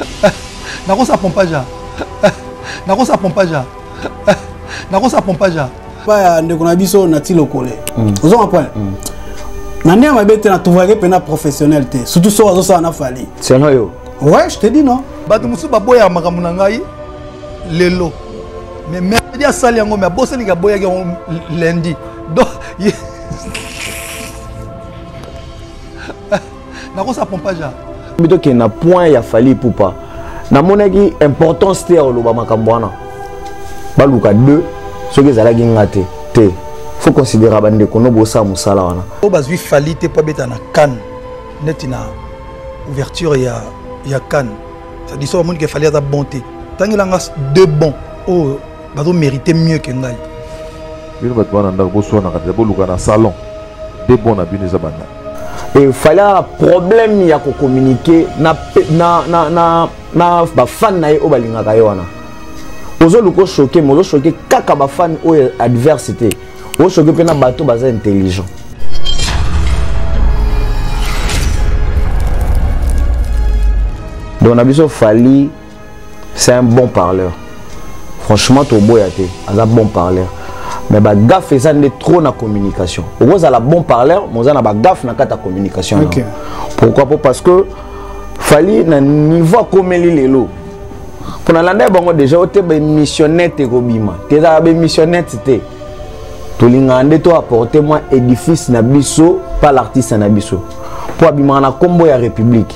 Nakosa pompage. Nakosa pompage. Nakosa pompage. Pas de konabiso nati lokole. Vous en point. Nani ma bête na trouver pena professionnel té. Surtout so ça na fali. C'est non yo. Ouais, je te dis non. Batu musu baboya makambo na ngai lelo. Mais mercredi a sali yango mais bosse ni ka boya ki lundi. Donc nakosa pompage. Bito ke na point ya fali poupa. Na monaki importance té lo ba makambo wana. Baluka 2 ce que zala ngate té. Faut considérer bande ko no bossa musala wana. O bazui fali té pa beta na kan. Netina ouverture ya kan. Ça dit ça monde que fallait avoir bonté. Tant qu'il a deux bons, oh, bah donc mériter mieux que ngai. Il va te voir dans bosso na kati boluka na salon. Deux bons na bine zabana. Et fallait un problème ya ko communiquer na ba fan na o balinga ka yona. Ozo luko choqué, mozo choqué kaka ba fan o adversité. O choqué pe na bato baza intelligent. Donc Nabiso Fali, c'est un bon parleur. Franchement, tu es un bon parleur. Mais bah fait ça trop na communication. Vous avez un bon parleur, mais vous avez un gaffe na ta communication. Okay. Pourquoi? Parce que Fali na niveau comme les lots. Pour l'année bon déjà tu es missionnaire te robima. Tu es missionnaire te. Tu l'ingande to apporter moi édifice na biso pas l'artiste na biso. Pour abima na combo ya République.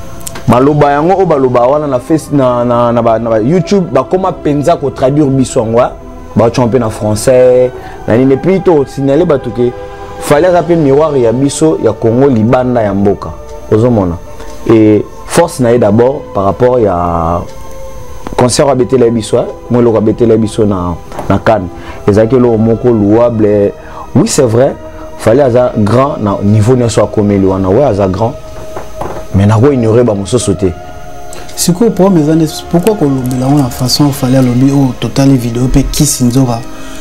Maloba yango o baloba wana na face na YouTube ba comment penza ko traduire bisongwa ba champion en français na ni puis to signaler batuke fallait rappeler miroir ya biso ya Congo libanda ya mboka ozomona et force na d'abord par rapport ya concert à betela biso moi le betela biso na Cannes ezakelo moko louable oui c'est vrai fallait avoir grand na niveau ne soit comme lui wana ouais avoir grand. Mais n'a pas ignoré ba moso sauter. C'est quoi pour mes années pourquoi qu'on la façon fallait lobby au total vidéo pe qui sinzora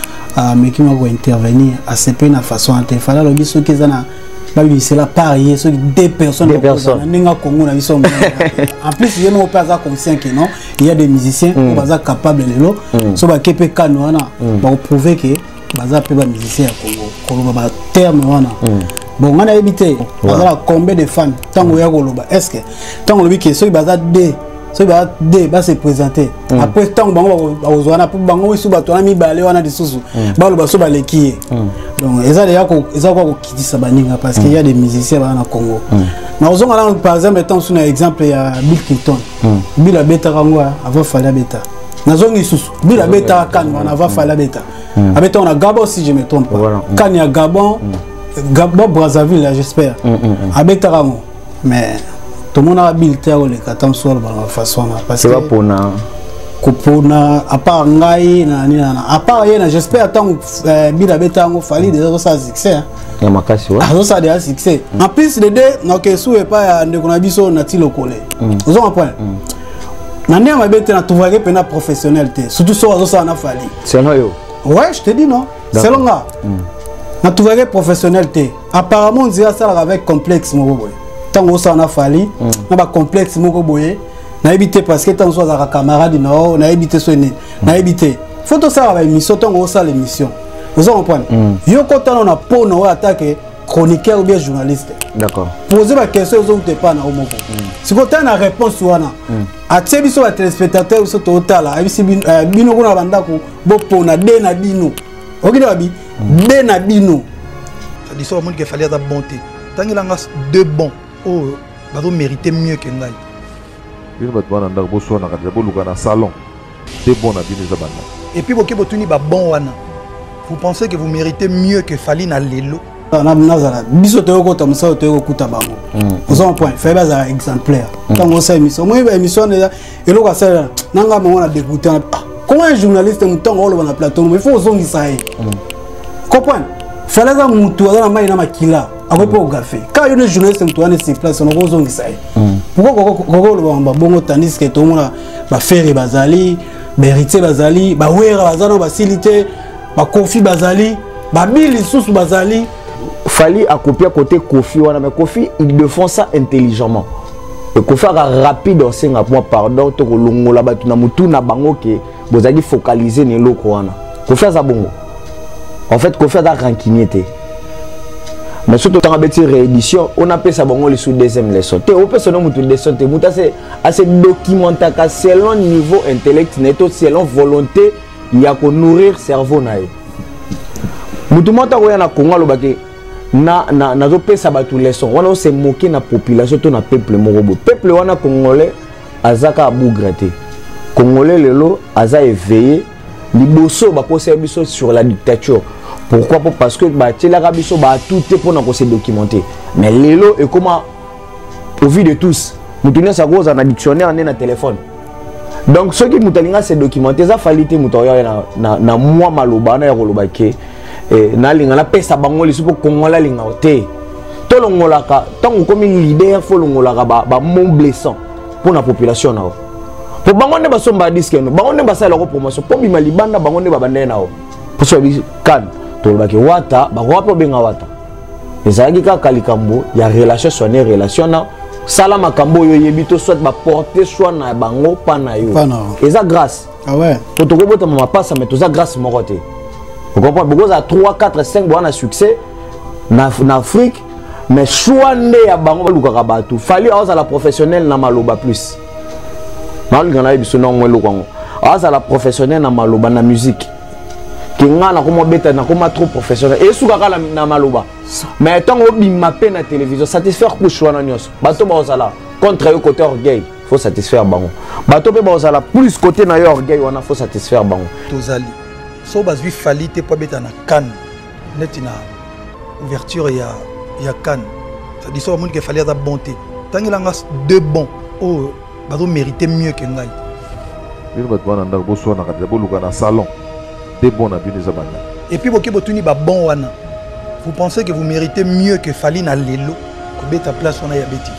mais qui m'a intervenir à ce peu na façon ante fallait lobby ce qui zana ba c'est la parier ce deux personnes n'enga Congo na biso en plus il y a non pas conscient que non il y a des musiciens qui sont capables de lo so ba kepe kano wana ba prouver que baza pe ba musicien ya Congo ba terme wana. Bon, on a évité. On a combien de fans tant qu'on y a goloba. Est-ce que tant qu'on le dit que ceux qui basent D, ceux qui basent D, va se présenter. Après tant qu'on va aux zones pour bango sous bateau, on a mis balé, on a des sous. Baloba sous balé qui est. Donc, ils ont déjà quoi qui dit ça baninga parce qu'il y a des musiciens dans le Congo. Mais aux zones par exemple, étant sous un exemple, il y a Bill Clinton. Bill a bêta rangwa avant fallait bêta. Dans zone ils sous. Bill a bêta quand on avant fallait bêta. Avec on a Gabon si je me trompe pas. Quand il y a Gabon. Gabon Brazzaville là j'espère avec Taramo mais tout le monde a habilité les katans sur la façon parce que pour na à part ngai na à part yena j'espère tant bila beta ngo fali déjà ça succès ya makasi wa ça déjà succès en plus les deux na que sou pas ndeko na biso na ti lokole vous en point nani ma beta na trouver pena professionnel surtout ça na fali c'est non yo ouais je te dis non c'est longa na trouver professionnel té apparemment on dirait ça avec complexe moko boy tant que ça na fali na ba complexe moko boy na éviter parce que tant soit avec camarade non na éviter so ni na éviter faut tout ça avec émission tant que ça l'émission vous comprenez yo quand on a pour no attaquer chroniqueur ou bien journaliste d'accord poser ma question aux autres pas na moko si quand on a réponse wana a tsebiso ba téléspectateur so total a bisi bino kuna banda ko bo pona de na bino okina bi Benabino. Ça dit ça au monde qu'il fallait avoir bonté. Tant qu'il a deux bons, oh, bah donc mériter mieux que ngai. Il va te voir dans bosso na kati boluka na salon. Deux bons na bine zabana. Et puis boké botuni ba bon wana. Vous pensez que vous méritez mieux que Fali na lelo? Na nazala biso to ko tamsa to ko kuta bango. Vous en point, fait bas exemplaire. Tant on sait émission, moi émission déjà et lo ka ça nanga mo na dégoûter. Comment un journaliste mutant on le na plateau, il faut zongi ça. Comprends? Fallait que mutu na mai na makila après pour café. Quand il y a un journaliste mutu na se place on ko zongi ça. Pourquoi ko le ba bongo tandis que tout le monde ba faire bazali, mériter bazali, ba wera bazana ba silité, ba Kofi bazali, ba Billy sous bazali. Fallait à copier à côté Kofi wana mais Kofi il le font ça intelligemment. ko faire rapide au senga moi pardon to ko longola batu na mutu na bango ke bozali focaliser ne loko wana ko faire ça bongo en fait ko faire da rancunier. Mais surtout dans la réédition, on appelle ça bon, sous deuxième leçon. On peut se nommer leçon. C'est assez documenté selon niveau intellectuel, selon volonté, il y a qu'on nourrir cerveau naï. Mutumata ko na Congo lo bake na zo pesa ba tout leçon. On se moquer na population to na peuple morobo. Peuple wana congolais azaka abougraté. Congolais lelo aza éveillé liboso ba ko service sur la dictature. Pourquoi? Parce que l'Arabie Saoudite tout est pour nous se documenter. Mais l'élo est comment au vu de tous. Nous tenons ça gros en dictionnaire en téléphone. Donc ceux qui nous tenons se documenter, ça fallait na moi maloba na yoloba ke na linga na pesa bangoli pour kongola linga ote. To longola ka tant comme leader faut longola ba mon blessant pour la population na. Pour bangonde ba somba disque no, bangonde ba sa la promotion pour bima libanda bangonde ba bande na. Pour so kan tolobaki wata bakwapo benga wata ezalaki kaka likambo ya relation soigner relation na sala makambo yo yebito soit ba porter soit na bango pa na yo eza grâce ah ouais to tokobota mama pasa mais toza grâce moko te vous comprenez because à 3 4 5 bwana succès na Afrique mais choix nde ya bango lukaka batu fali aza la professionnel na maloba plus malinga na biso na ngwe lukango aza la professionnel na maloba na musique kinga na komo beta na komo trop professionnel et soukaka na maloba mais tant on bima pe na télévision satisfaire pour choix na nyos bato ba osala contre yo côté orgueil faut satisfaire bango bato pe ba osala plus côté na yo orgueil wana faut satisfaire bango tozali so bazwi fali te po beta na kan neti na ouverture ya kan ça dit so monde que fallait da bonté tangela ngas deux bons oh bato mériter mieux que ngai il va te ndak bo so na ka bo luka na salon. Et puis, vous pensez que vous méritez mieux que Falina Lelo, que Beta place on a yabeti.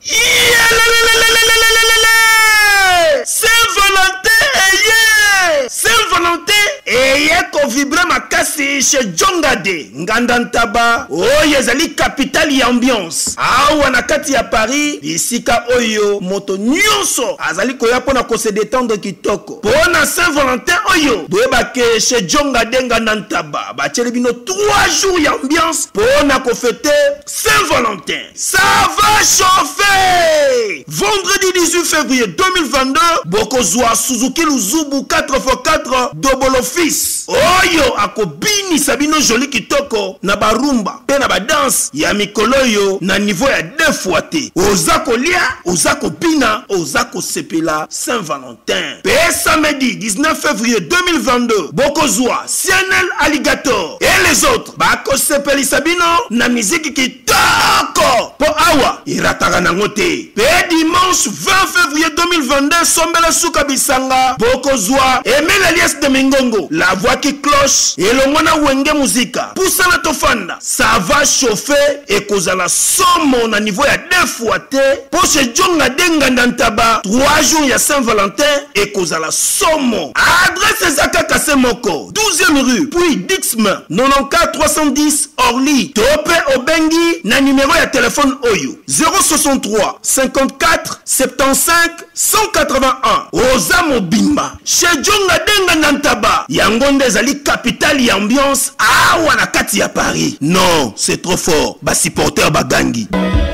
Saint-Valentin et ko vibrer ma casse chez Djongade Ngandantaba oyezali capitale ya ambiance awa na kati ya Paris isika oyo moto nyonso azali koya pona ko se détendre kitoko pona Saint-Valentin oyo boyeba ke chez Djongade Ngandantaba ba bino 3 jours ya ambiance pona ko fêter Saint-Valentin. Ça va chauffer. Vendredi 18 février 2022 bokozwa Suzuki Luzubu 4x4 double office oyo akobini sabino joli kitoko na barumba pe na badance ya mikolo yo na niveau ya 2 fois te oza kolia oza kopina oza kosepela Saint-Valentin. Pe samedi 19 février 2022 bokozwa Cianel Alligator et les autres bakosepeli sabino na musique kitoko po awa irataka nango te. Pe dimanche 20 février 2022 sombela suka bisanga bokozwa Emile Alias de Mingongo, la voix qui cloche et le mona wenge musica. Poussa la tofanda, ça va chauffer et cause la somme à niveau à 2 fois te. Pour ce Djonga Denga Nantaba, 3 jours il y a Saint-Valentin et cause la somme. Adresse Zaka Kasemoko, 12e rue, puis Dixman, 94 310 Orly. Topé Obengi, na numéro de téléphone Oyo, 063 54 75 181. Oza Mobimba, chez Djonga Denga Nantaba, Yangonde Zali capitale y ambiance, awa na kati ya Paris. Non, c'est trop fort. Ba supporter bagangi.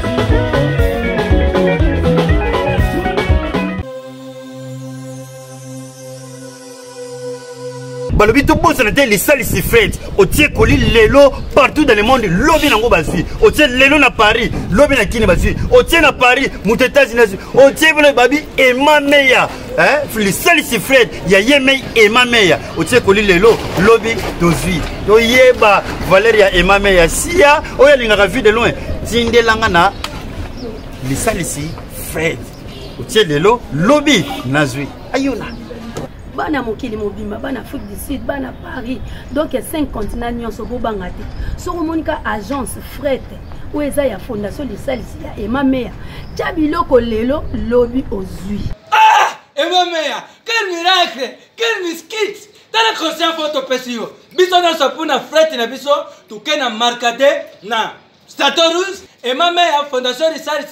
Balobi to boss na te les salles si fête au tie koli lelo partout dans le monde lobi nango basi au tie lelo na Paris lobi na kini basi au tie na Paris muto États-Unis au tie bolo babi Emma Meya les salles si fête ya yeme Emma Meya au tie koli lelo lobi tozui to yeba Valeria Emma Meya sia oya linga vu de loin tindelanga na les salles si fête au tie lelo lobi nazui ayuna bana mokili mobimba bana Afrique du Sud bana Paris donc 5 continents nyonso bobanga te soko monika agence fret ou eza ya fondation de salisi ya Emma Meya tia biloko lelo lobi ozui Emma Meya quel miracle quel miskit tala conscient photo pesio biso na sapuna fret na biso tukena markade na Statorus Emma Meya fondation de salisi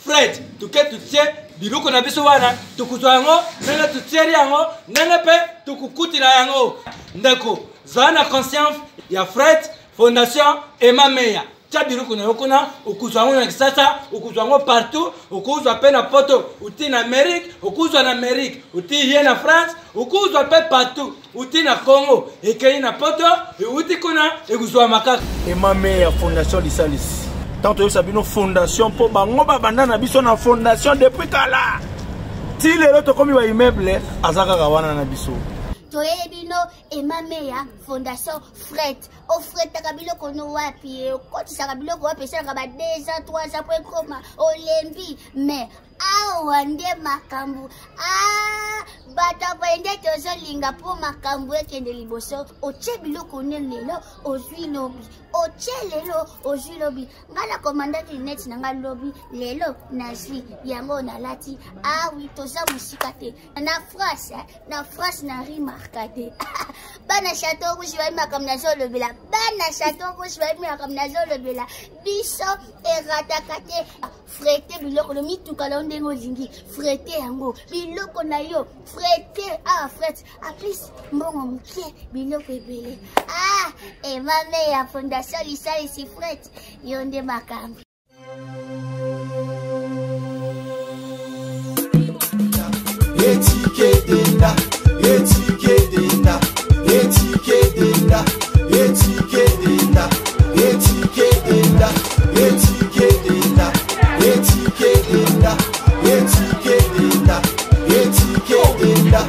Fred tuke tutie biloko na biso wana tukuzwa yango ndenge tutieri yango ndenge mpe tukukutila yango ndeko zala na conscience ya Fred Fondation Emma Meya tia biloko na yo kuna okuzwa yango na Kisasa okuzwa yango partout okuzwa mpe na poto uti na Amérique okuzwa na Amérique uti ye na France okuzwa mpe partout uti na Congo ekei na poto uti kuna ekuzwa makaka Emma Meya Fondation Lisalisi tant que sabino fondation pour bango babanda na biso na fondation depuis kala ti lelo to komi ba immeuble azaka kawana na biso toyebino Emma Meya Fondation Fred o Fred takabilo kono wapi koti sakabilo ko wapi saka ba 2 ans 3 ans pour koma olembi mais awa nde makambu bata kwende tozo linga po makambu ekende liboso oche biloko ne lelo ozwi lobi oche lelo ozwi lobi ngala komandaki net na nga lobi lelo nazwi yango na lati oui toza musika te na France na remarquate bana chateau rouge ba makam na zolo bela bana chateau rouge ba makam na zolo bela biso eratakate frete biloko lo mituka la ndengo zingi frete yango biloko na yo frete frete a plus mbongo mke biloko ebele Emma Meya Fondation Lisalisi frete yonde makambi Etiquetenda etiquetenda etiquetenda etiquetenda etiquetenda etiquetenda etiquetenda etiquetenda etiquetenda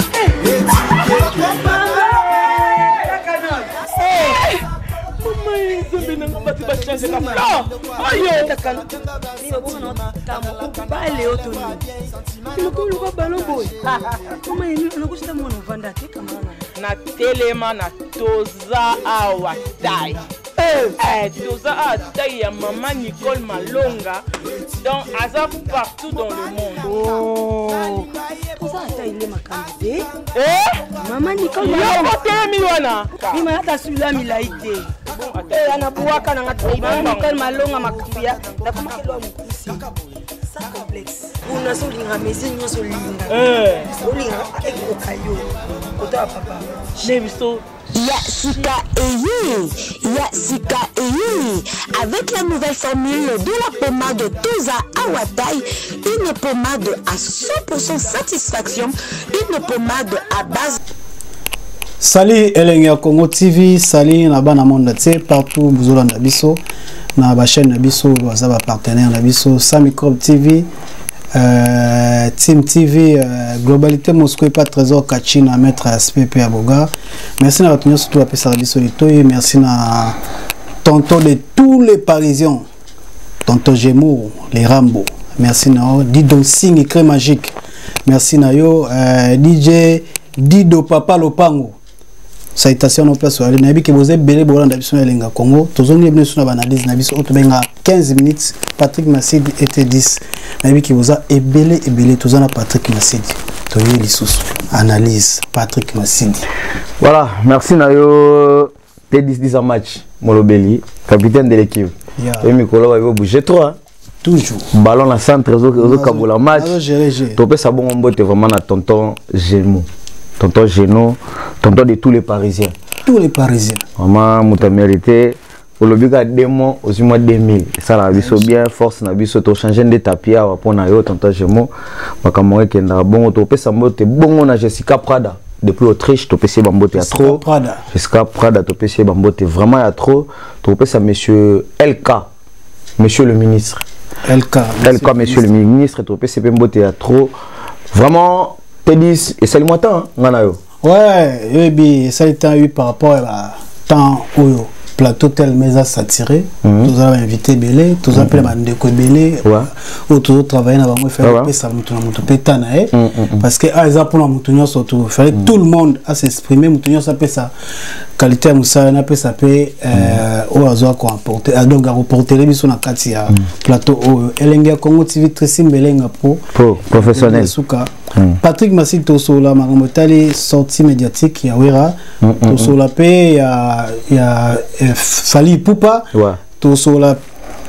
na telema na toza awa tai toza awa tai ya maman Nicole Malonga donc aza partout dans le monde toza ata ile makambi maman Nicole Malonga telemi wana mima ata sula milaite anabuwaka na ngati Nicole Malonga makambi ya ndakomakelo mukusi ça complexe una solinga mezi nyoso linga solinga ekokayo kota papa nebiso Sika Eye avec la nouvelle formule de la pommade Toza Awatai, une pommade à 100% satisfaction, une pommade à base. Salut Elenga Congo TV, salut Nabana Monde partout, Bouzola Nabiso, na ba chaîne Nabiso, ba partenaire Nabiso, Samicrob TV, Team TV, Globalité Moscou et pas Trésor Kachina, Maître SPP Aboga. Merci à retenir surtout à Pessar Bisolito et merci à tonton de tous les Parisiens, tonton Gémeaux, les Rambo. Merci à Dido Sing et Cré Magique. Merci à yo, DJ Dido Papa Lopango. Salutation au place sur la Nabi qui vous est belé bolan d'habitude à l'Enga Congo. Tous les bienvenus sur l'analyse Nabi sur 15 minutes. Patrick Massidi était 10. Nabi qui vous a ébélé tous en Patrick Massidi. Toye Lissous analyse Patrick Massidi. Voilà, merci Nayo. T10 en match. Molobeli, capitaine de l'équipe. Et Mikolo va bouger toi. Toujours. Ballon à centre, réseau Kaboula match. Topé Sabon Mbote vraiment à tonton Gémeaux. Tonton Géno, tonton de tous les Parisiens. Tous les Parisiens. Maman, m'a mérité. Au lobby, il y a des mois, aussi mois 2000. Ça, la vie, bien, force, la vie, to changer de tapis, à pour na yo, tonton Gémo. Ma camarade qui est bon, topé Sambote, bon, on a Jessica Prada. Depuis Autriche, topé c'est Bambote, il y a trop. Jessica Prada, topé c'est Bambote, vraiment, il y a trop. Topé ça, monsieur LK, monsieur le ministre. LK, monsieur le ministre, topé c'est Bambote, il y a trop. Vraiment. T10 et c'est le matin, ouais, ça a été par rapport à temps où plateau tel mais à s'attirer, tous avons invité Belé, tous appelé Bandeko Belé, ou tous travailler dans le faire ça parce que exemple pour la surtout, il fallait tout le monde à s'exprimer, Moutonio s'appelle ça qualité à Moussa, on appelle ça au hasard qu'on apporte, donc à reporter les bisous dans Katia plateau Elenga Congo TV Tressim Belenga pro professionnel. Patrick Massidi Tosola Maramotali sortie médiatique Yawera Tosola P il y a Fali Poupa Tosola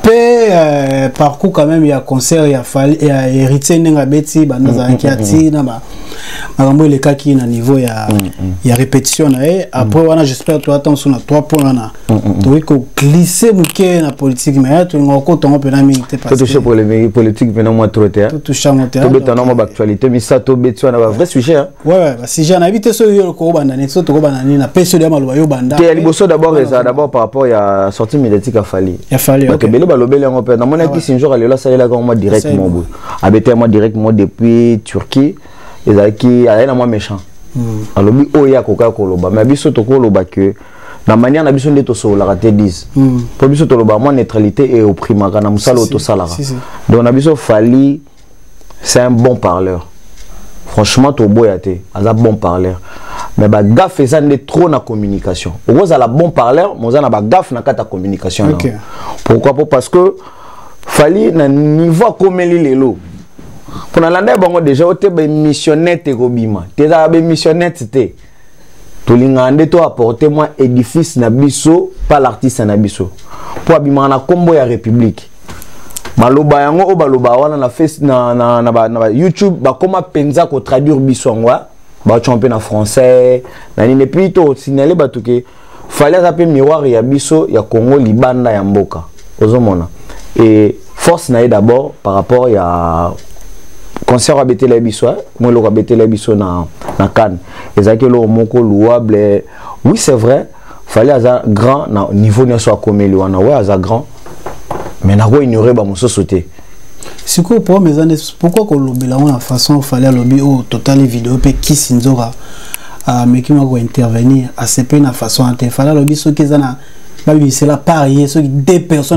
parcours quand même, il y a concert, il y a héritier Nengabeti, Banazankiati, Marambo les cas qui na niveau il y a répétition après voilà j'espère toi attends sur 3 points là tu ko glisser bouquet na politique mais tu ngoko ton peu na milité parce que toucher pour les politiques venant moi trop tard tout charmant tout béton moi actualité mais ça to béton na vrai sujet ouais si j'ai invité ce yo ko banda ne so to ko banda na peso de maluba yo banda te liboso d'abord par rapport à sortie médiatique a fallu OK belé balobeli en peu na mon qui c'est jour aller là ça est là comme moi directement abété moi directement depuis Turquie ezaki ayena moi méchant alobi oya koka koloba mais biso to koloba que na manière na biso ndeto so la raté 10 pour biso to loba moi neutralité et opprimaka na musalo to salara donc na biso fali c'est un bon parleur franchement to boyate aza bon parleur mais ba gaffe ça ne trop na communication oza la bon parleur moza na ba gaffe na kata communication pourquoi parce que fali na niveau comme lelo pour l'année bon déjà au tebe missionnette et robima t'es à missionnette t'es tout l'ingande toi apporter moi édifice na biso pas l'artiste na biso pour abima na combo ya république maloba yango o baloba wana na face na YouTube ba comment penza ko traduire biso ngwa ba champion en français na ni puis to signaler ba tuke fallait rappeler miroir ya biso ya Congo libanda ya mboka ozomona et force na d'abord par rapport ya concert à Bété la Bisso, moi le Bété la Bisso na Cannes. Et ça que le moko louable. Oui c'est vrai, fallait avoir grand na niveau ne soit comme lui on a ouais avoir grand. Mais na quoi ignorer ba moso sauter. C'est quoi pour mes années pourquoi qu'on lobela la façon fallait lobby au total vidéo pe qui sinzora mais qui m'a intervenir à ce peu na façon ante fallait lobby ce qui zana c'est la pareil, ceux qui deux personnes.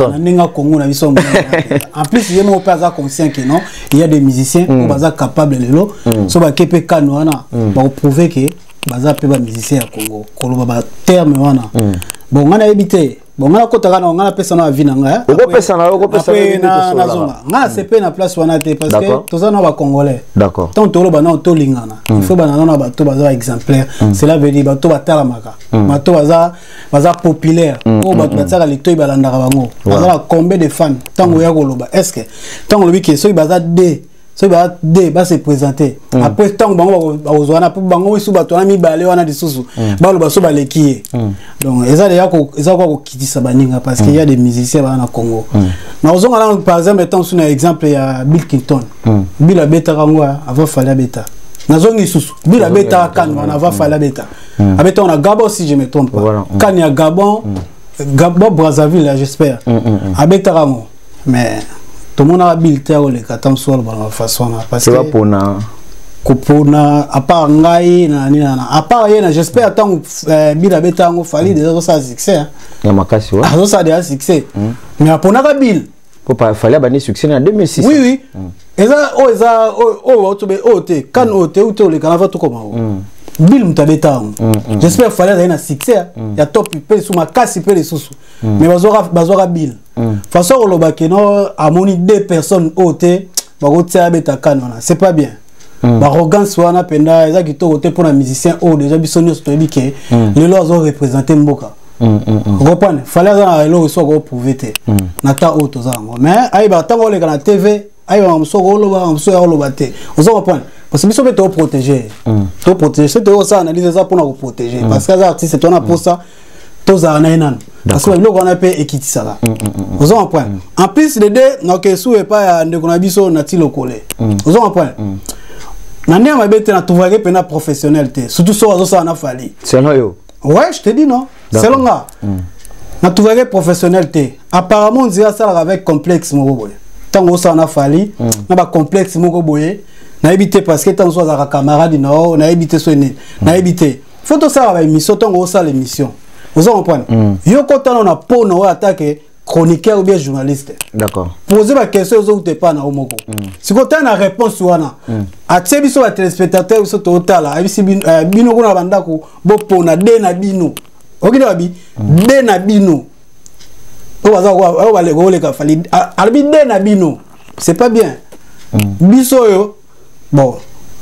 En plus, il y a pas conscient que non, il y a des musiciens qui sont capables de l'eau. So ba kepe kanwana, ba prouver que baza pe ba musicien à Congo. Kolo ba terme wana. Bon, on a évité. Bon, on a kotaka na on a personne à vie nanga. Oko personne na zonga. Na CP na place wana te parce que tous na ba congolais. D'accord. Tant tolo ba na to lingana. Il faut ba na ba to baza exemplaire. Cela veut dire ba to ba talamaka. Ba to baza populaire. Ko ba tsaka lecteur ba landaka bango. Baza combien de fans tango ya koloba. Est-ce que tango lobi ke so baza de so ba de ba se présenter après tant bango bazwana pour bango isu bato na mibale wana disusu ba lo baso ba lekié donc eza ko kitisa baninga parce qu'il y a des musiciens na Congo na ozonga là par exemple tant sur un exemple ya Bill Clinton Bill abeta kangwa avant fallait beta na zongi susu Bill abeta kan wana avant fallait beta abeta on a Gabon si je me trompe pas kan ya Gabon Brazzaville j'espère abeta kango mais tout le monde a habilité à le catam sur la façon parce que pour na kupona à part ngai à part yena j'espère tant bila beta ngo fali déjà ça succès ya makasi ouais ça déjà succès mais apona ka bil pour pas fallait bani succès en 2006 oui eza te kan ote ou te le canava tout comme Bill mutabeta j'espère fallait avoir un succès ya top pe sous ma casse pe les sous mais bazora Bill façon on loba que non amoni deux personnes ote ba rotia beta kanona c'est pas bien ba arrogance wana penda eza kito ote pour un musicien o déjà bisonio stobi que les lois ont représenté mboka comprenez fallait avoir le soit ko prouver te nata auto zango mais ay ba tango le kana TV ay ba msoko loba te on se comprend parce que nous sommes protégés. C'est ça, analyse ça pour nous protéger. Parce que les artistes, c'est pour ça, tous les ans. Parce que nous avons un peu équité ça. Vous avez un point. En plus, les deux, nous avons pas de connexion naturelle au collège. Vous avez un point. Nous avons un professionnel. Surtout si nous avons un fallu. C'est nous. Ouais, je te dis non. C'est long. Nous avons un professionnel. Apparemment, on dirait ça avec complexe. Tant que nous avons un fallu, nous avons un complexe. Na éviter parce que tant soit à camarade non na éviter so né na éviter faut tout ça avec émission tant on ça l'émission vous comprenez yo quand on a pour nous attaquer chroniqueur ou bien journaliste d'accord poser ma question aux autres pas na omoko si quand on a réponse wana a tsebiso ba téléspectateur so total abisi bino kuna banda ko bo pona de na bino okina babi de na bino o baza ko ba le ka fali albi de na bino c'est pas bien biso yo bon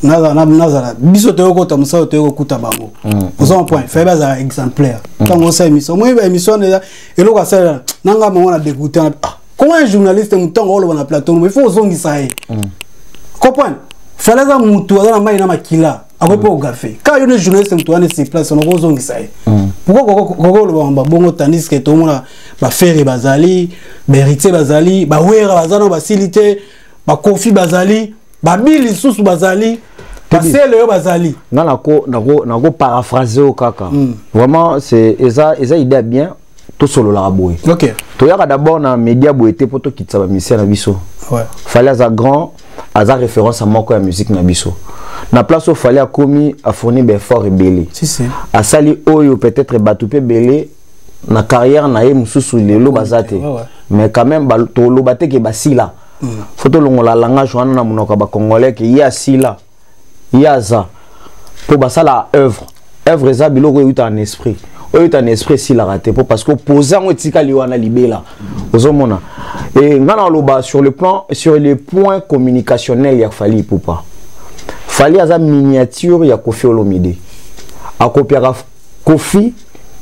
nazala biso toyo kota musala toyo kuta bango on point fait baza exemplaire quand on sait émission moi émission et lo ka ça nanga mo na dégoûter comment un journaliste mutango lo na plateau mais il faut zongisa e comprendre fallait ça mutu na mai na makila après pour gafé quand il y a un journaliste mutu na se place on ko zongisa e pourquoi koko lo ba bongo tandis que tout monde ba faire bazali mériter bazali ba wera bazana ba silité ba kofi bazali ba bili susu bazali passer le bazali nako paraphraser au kaka vraiment c'est eza idée bien tout solo la boy OK to yaka d'abord na média boité pour to kitsa ba mission na biso ouais fallait za grand aza référence à moko ya musique na biso na place au fallait a commis a fournir ben fort et belé si a sali oyo peut-être batupé belé na carrière na ye mususu lelo bazate mais quand même to lo baté ke basila photo longola langage wana na monoko ba congolais ke ya sila yaza pour basala œuvre eza biloko yuta en esprit yuta en esprit si la raté parce que poser ngo tika liwana libela ozomona et ngana loba sur les points communicationnels ya fali poupa fali aza miniature ya Koffi Olomide akopiaka Koffi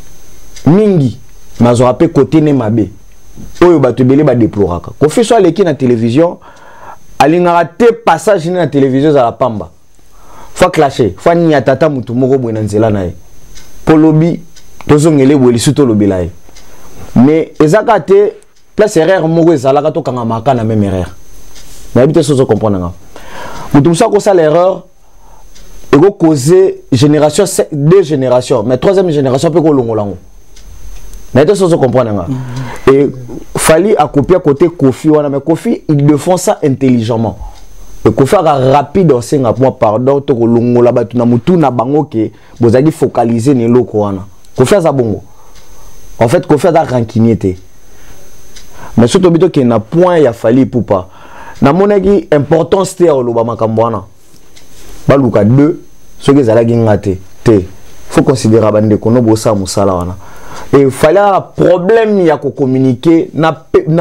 mingi mazo rapé côté ne mabe oyo bato belé ba déploraka Koffi so aleki na télévision alingaka te passage na télévision za la pamba fa clasher fa ni atata mutu moko bwe na nzela na ye polobi tozongele bwe lisuto lobela ye mais ezaka te place erreur moko ezalaka to kanga maka na même erreur na habite sozo comprendre nga mutu musa ko sa l'erreur ego causer génération deux générations mais troisième génération peut ko longolango na habite sozo comprendre nga et fallait à copier côté Koffi wana mais Koffi il le font ça intelligemment. Le Koffi a rapide au senga pour pardon to ko longola batu na mutu na bango ke bozali focaliser ne loko wana. Koffi a bongo. En fait Koffi a rancunier. Mais surtout bito ke na point ya fali poupa. Na monaki importance te o loba makambo wana. Baluka 2 ce que zala ngate te. Faut considérer bande kono bosa musala wana. Et il fallait un problème il y a qu'on communiquer na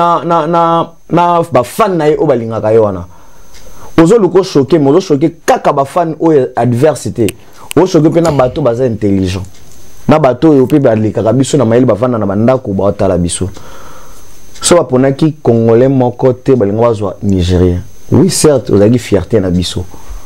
ba fan na yo balinga kayoana ozo luko choqué mozo choqué kaka ba fan o adversité o choqué pe na bato baza intelligent na bato yo pe ba lika biso na maili ba fan na bandako ba otala biso so ba ponaki congolais moko te balinga bazwa nigérien oui certes ozaki fierté na biso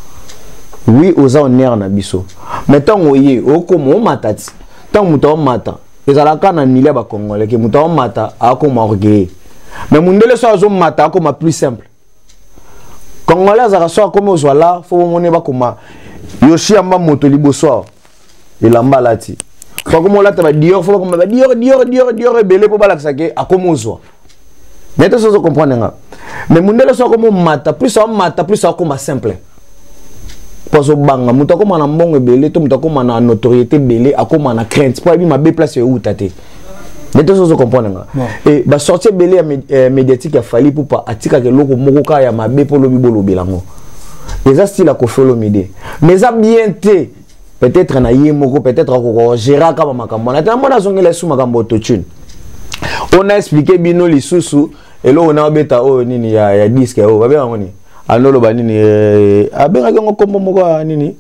oui oza honneur na biso mais tant oye okomo matati tant muto mata ezalaka na nile ba congolais ke muto mata akoma orgueil mais mundele so azo mata akoma plus simple congolais azaka so akoma ozwala fo mone ba koma yoshi amba moto liboso elamba lati fo koma lata ba dior fo koma ba dior belé po balakisa ke akoma ozwa mais to so comprendre nga mais mundele so akoma mata plus akoma simple poso banga muta ko mana mbongo belé to muta ko mana notoriété belé akoma na crainte pour bi ma be place yo utaté mais to so comprendre nga et ba sortir belé médiatique a fallu pour pas atika ke loko moko ka ya mabe po lobi bolo belango les style a Koffi Olomide mais ça bien té peut-être na yé moko peut-être ko gérer ka makambo na ta mona zongela sou makambo autotune on a expliqué bino lisusu et là on a beta o nini ya disque o ba be ngoni anolo banini abenga ngo kombo moko nini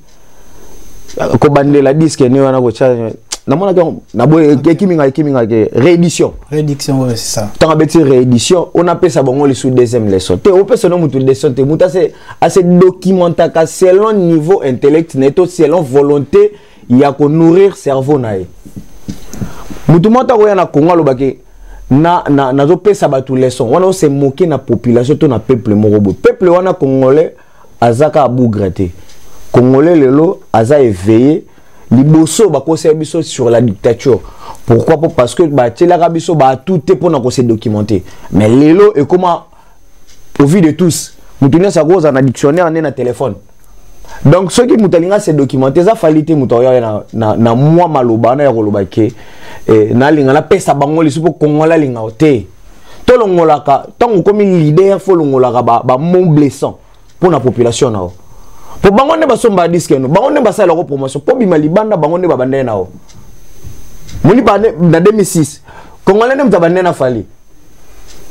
ko bandela disque ni wana ko cha na mona ko na boye kiminga ke réédition ouais c'est ça tant abeti réédition on appelle ça bongo le sous deuxième leçon te o personne mutu leçon te muta c'est assez documenta ka selon niveau intellect neto selon volonté ya ko nourrir cerveau nae mutu mota ko yana konga lo bake na zo pesa batu leçon wana se moquer na population to na peuple morobo peuple wana congolais azaka abu graté congolais lelo aza éveillé liboso ba conseiller biso sur la dictature pourquoi parce que ba tela biso ba tout est pour na ko se documenter mais lelo et comment au vu de tous mutunia sa cause na dictionnaire na téléphone donc ceux qui mutalinga se documenter ça fallait mutoya na moi maloba na ya koloba ke na linga na pesa bango lisupo kongola linga ote to longolaka tango komi leader fo longolaka ba mon blessant pour la population nao pour bango ne basomba disque no bango ne basala ko promotion po bima libanda bango ne babande nao muni ba na 2006 kongola ne mtabande na fali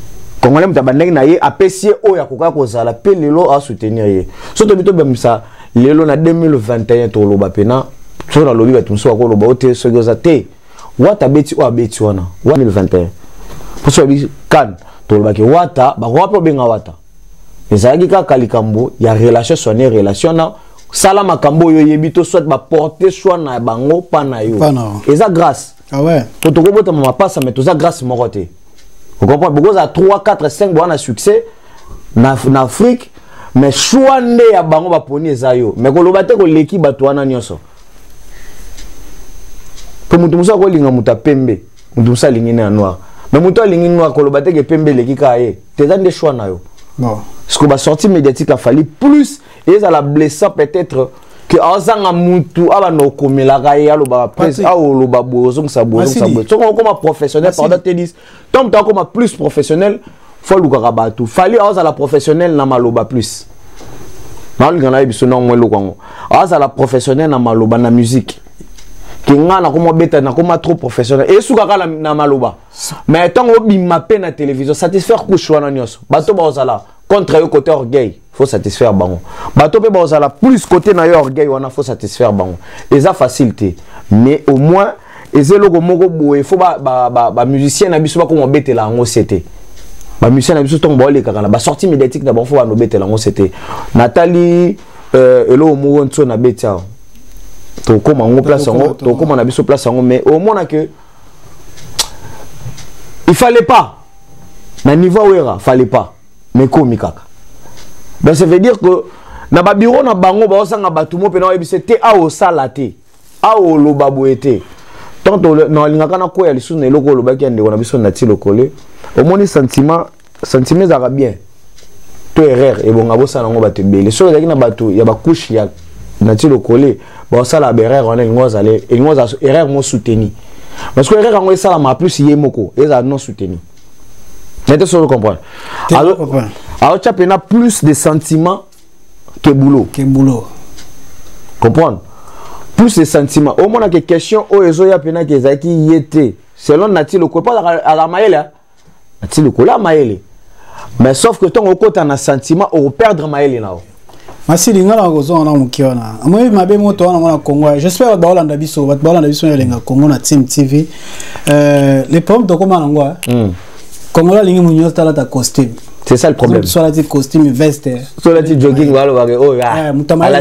kongola mtabande na ye apesi o ya koka kozala pe lelo a soutenir ye so to bito bemisa lelo na 2021 to loba pena so na lobi bato so ko loba ote so goza te wata beti o abeti wana 2021 pour so bi kan to loba ke wata ba ko benga wata ezalaki kaka likambo ya relation soigner relation na sala makambo yo yebito soit ba porter soin na bango pa na yo eza grâce ah ouais to ko bota mama passa mais to za grâce mo côté vous comprenez because à 3 4 5 bon na succès na Afrique mais choix nde ya bango ba poni eza yo mais ko loba te ko leki bato wana nyonso to mutu musa ko linga muta pembe mutu musa lingine ya noir mais mutu lingine noir ko loba te ke pembe leki ka ye te za nde choix na yo bon ce que ba sortie médiatique a fallu plus et ça la blessant peut-être que azanga mutu aba no komela ka ye aloba presse a oloba bozo sa bozo so comme professionnel pendant tennis tant comme plus professionnel faut le garabatu fallait à la professionnel na maloba plus mal gana biso na mo lokango à la professionnel na maloba na musique ki ngana comme beta na comme trop professionnel et suka kala na maloba mais tant obi mapé na télévision satisfaire kushwana nyos bato ba ozala contre yo côté orgueil faut satisfaire bango bato pe ba ozala plus côté na yo orgueil wana faut satisfaire bango et ça facilité mais au moins ezelo ko moko boye faut ba musicien na biso ba ko betela ngo c'était ba musicien na biso ton ba le kaka ba sortie médiatique na bon faut ba no betela ngo c'était Nathalie elo mo nso na betia to koma ngo place ngo to koma na biso place ngo mais au moins que il fallait pas na niveau wera fallait pas mais komi kaka ben ça veut dire que na ba bureau na bango ba osanga batumo pe na ebisete a o salate a o lo baboete tant na lingaka na ko ya lisu na eloko lo ba ki ande na biso na ti lokole au moins sentiment za bien to erreur e bonga bo sana ngo ba te bele so ezaki na bato ya ba couche ya na ti lokole ba osala erreur on ngoza le ngoza erreur mo soutenu parce que erreur ngo esala ma plus yemoko eza non soutenu. N'était pas comprendre. Alors tu as plus de sentiments que boulot. Comprendre? Plus de sentiments. Au moins, il y a des questions où il y a des gens qui y étaient. Selon Nati le pas à la maïle. Nati le la maïle. Mais sauf que ton côté un sentiment au perdre maïle là. Merci linga la gozo na mukiona. Moi mabe moto na mona Congo. J'espère ba Hollande biso, ba Hollande biso ya lenga Congo na Team TV. Les problèmes de comment ngwa. Congo la lingi munyo tala ta costume. C'est ça le problème. Soit la petite costume veste. Soit la petite jogging voilà oh ya.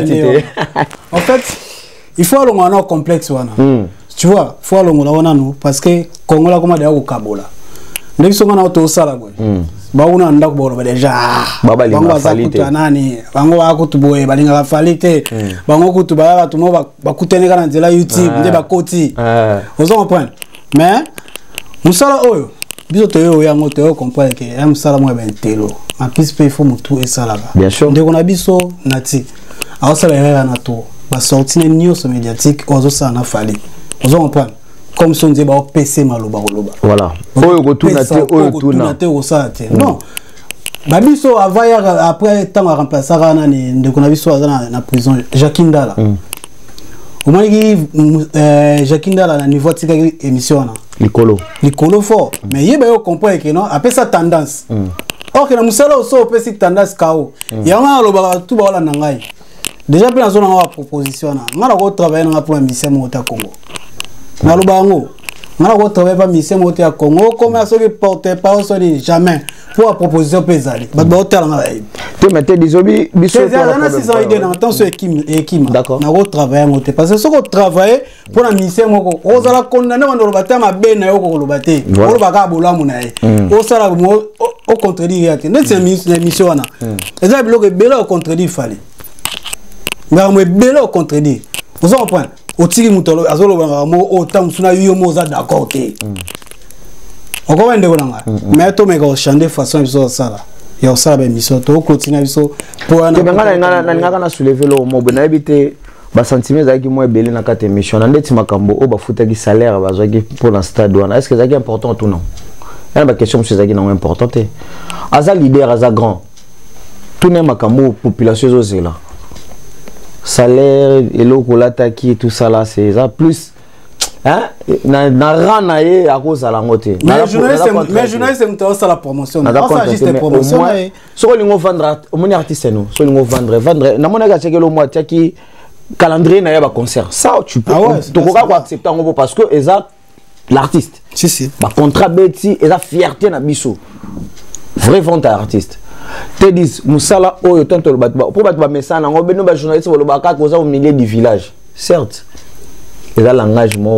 En fait, il faut aller en complexe wana. Tu vois, faut aller wana nous parce que Congo la comment d'ailleurs au Kabola. Ndeki songa na auto sala boy. Ba una ndako bolo ba deja. Baba linga falite. Nani, bango ba kutuboye ba linga falite. Bango kutuba ba tumo ba kuteneka na nzela YouTube, nde ba koti. Ozo comprendre. Mais musala oyo biso toyo yango toyo comprendre que am sala mo ben telo. En plus pe faut mutu e sala ba. Bien sûr. Ndeko na biso nati. Aho sala era na to. Ba sorti na news médiatique ozo sala na fali. Ozo comprendre. Comme si on disait bah PC maloba loba. Voilà. Oyo kotuna te oyo tuna. Non. Babiso après temps à remplacer rana ni ndeko na biso na prison Jakindala. Au moins Jakindala na niveau tika émission na. Likolo fort. Mais yeba yo comprendre que non après sa tendance. Or que na musala oso pesi tendance kao. Yanga loba tout ba wala nangai. Déjà pe na zona wa proposition na. Ngara ko travailler na pour émission mo ta Congo. Na lubango ngara ko travailler pas mission mo ta Congo comme ça que porter pas sur jamais pour la proposition pesale. Ba ba hotel na ai. Tu mettais des obi biso na 600 idées dans temps sur équipe. D'accord. Na ko travailler mo te parce que ce ko travailler pour la mission mo ko ozala condamner on lo batama be na yo ko lo baté. O ba ka bola mo na ai. O sala mo au contredire yake. C'est mission na. Eza bloqué bela au contredire fallait. Mais on me bela au contredire. Vous comprenez? Au tiri mutolo azolo mo autant suna yo moza d'accord té. On comprend de voilà. Mais to me go changer façon biso sala. Ya sala ba mission to continue biso pour na. Ke ngana na soulever lo mo bona ebité ba sentiments za ki mo ebele na kate mission na ndeti makambo o ba futa ki salaire ba zo ki pour la stade wana. Est-ce que ça qui important ou non? Là ba question monsieur za ki non importante. Aza leader aza grand. Tout n'est makambo population zo là. Salaire et l'eau qui et tout ça là c'est ça plus na rana ye akozala ngo te. Mais journaliste mutawa sala promotion. Na juste promotion. So lingo vendre mon artiste nous. So lingo vendre na mona ka chekelo moi tiaki calendrier na ya ba concert. Ça tu peux tokoka ko accepter ngo parce que eza l'artiste. Si. Ba contrat beti eza fierté na biso. Vrai vente à artiste. Te dis musala oyo tanto le batba pour batba messana ngo beno ba journaliste bo lo ba ka koza au milieu du village. Certes. Et là l'engagement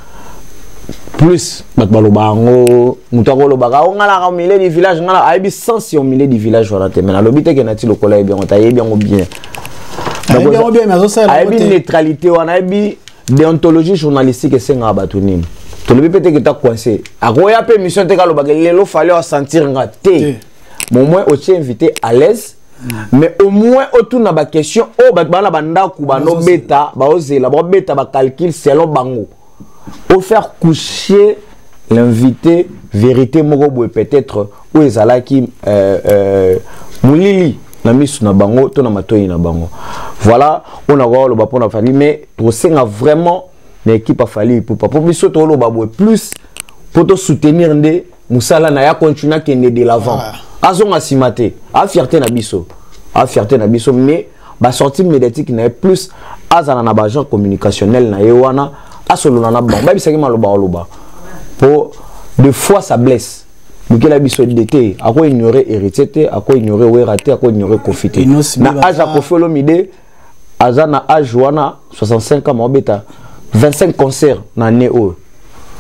plus batba lo ba ngo mutako lo ba ka ngala au milieu du village ngala aibi sens au milieu du village voilà te mais lobite ke nati lokola bien on taye bien bien. Bien bien mais ça aibi neutralité on aibi déontologie journalistique et senga batunini. To le peut-être que ta coincé. A roya pe mission te ka lo ba ke lelo fallait sentir ngate. Au moins au invité à l'aise mais au moins autour na ba question o ba na banda ku ba no beta ba ozela ba beta ba calcul selon bango au faire coucher l'invité vérité moko boy peut-être ou ezala ki mulili na misu na bango to na matoyi na bango voilà on a voir le ba pona fali mais to senga vraiment l'équipe a fallu pour biso to lo ba boy plus pour te soutenir ndé musala na ya continuer kende de l'avant. Azonga simate, a fierté na biso, mais ba sortie médiatique na plus azana na bagent communicationnel na yewana asolona na ba bisaki maloba pour des fois ça blesse. Mais que la biso d'été, à quoi ignorer héritier, à quoi ignorer ouératé, à quoi ignorer confité. Na âge à kofolo mide, azana âge wana 65 ans mobeta 25 concerts na néo.